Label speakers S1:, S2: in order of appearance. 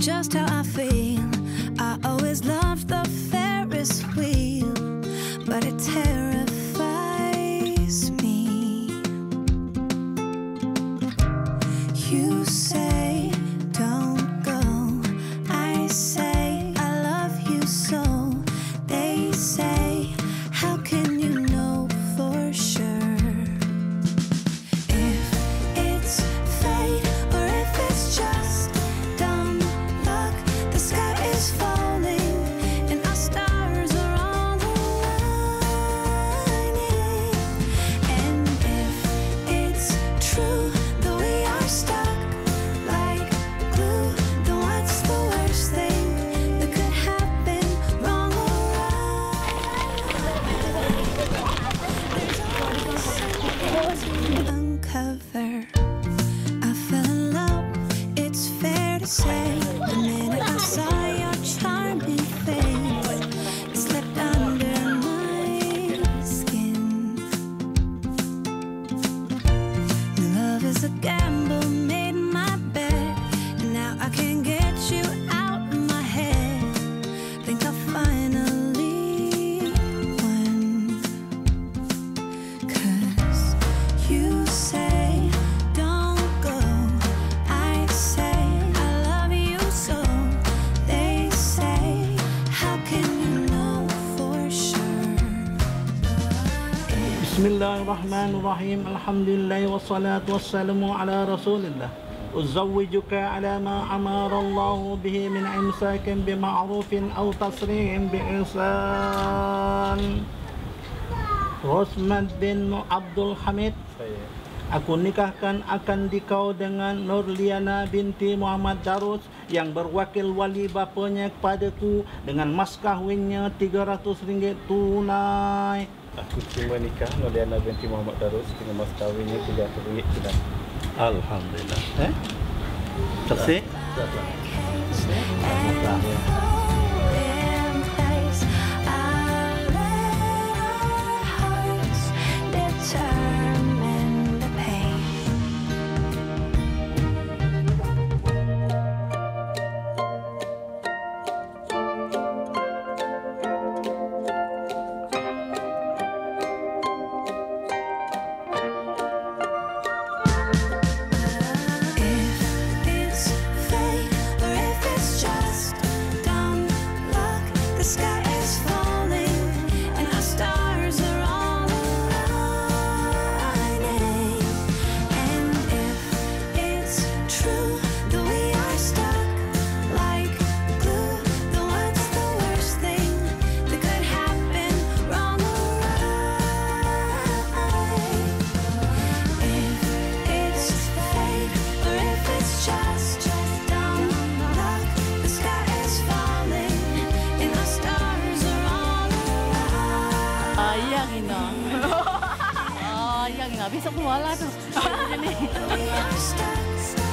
S1: just how I feel. I always loved the Ferris wheel, but it terrifies me. You say don't go, I say I love you so. They say, how can you know for sure? If it's fate or if it's just dumb luck, the sky is falling and our stars are all aligning. And if it's true that we are stuck like glue, then what's the worst thing that could happen, wrong or right? Uncover. I fell in love, it's fair to say. The minute I saw your charming face, it slipped under my skin. Love is a gamble, made my bed, and now I can't get you out of my head. Think I finally won. 'Cause you say don't go, I say I love you so. They say, how can you know for sure?
S2: Bismillahirrahmanirrahim. Alhamdulillah wassalatu wassalamu ala Rasulillah. أزوجك على ما أمر الله به من إمساك بمعروف أو تصريح بإحسان. Rosmad bin Abdul Hamid, aku nikahkan akan dikau dengan Nurliana binti Muhammad Darus yang berwakil wali bapanya kepadaku dengan mas kahwinnya RM300 tunai.
S3: Aku terima nikah Nurliana binti Muhammad Darus dengan mas kahwinnya RM300 tunai.
S2: Alhamdulillah. Saksi?
S1: In place, I let our hearts determine the pain. If it's fate or if it's just dumb luck, the sky is falling and our stars are all aligning. And if it's true that we are stuck like glue, then what's the worst thing that could happen, wrong or right? If it's fate or if it's just dumb luck, the sky is falling and our stars are all aligning.
S4: Yang ina. Yang ina. Besok keluar lah tu.
S1: We are stuck